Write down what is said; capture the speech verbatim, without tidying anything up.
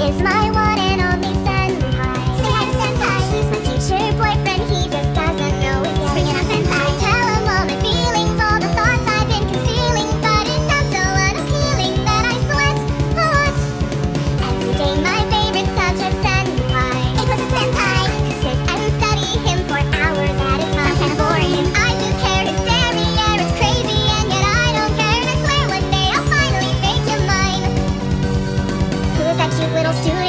is my one and only senpai. Say senpai. He's my future boyfriend, he just doesn't know it yet. Bring it on, senpai. I tell him all my feelings, all the thoughts I've been concealing, but it sounds so unappealing that I sweat a lot. Every day my favorite subject, senpai. It was a senpai. I could sit and study him for hours at a time. Sounds kinda boring. His eyes, his hair, his derriere, it's crazy, and yet I don't care. And I swear one day I'll finally make you mine. Who is that cute little student?